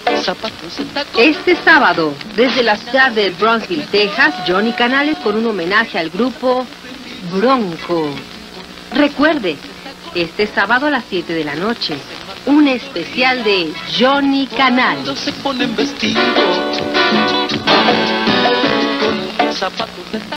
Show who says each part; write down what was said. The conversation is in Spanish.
Speaker 1: Este sábado, desde la ciudad de Brownsville, Texas, Johnny Canales con un homenaje al grupo Bronco. Recuerde, este sábado a las 7 de la noche, un especial de Johnny Canales.
Speaker 2: Se ponen vestidos con zapatos de